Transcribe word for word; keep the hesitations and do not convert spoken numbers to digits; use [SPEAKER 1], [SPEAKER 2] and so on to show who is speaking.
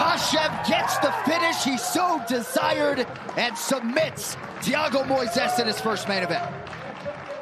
[SPEAKER 1] Makhachev gets the finish he so desired and submits Thiago Moises in his first main event.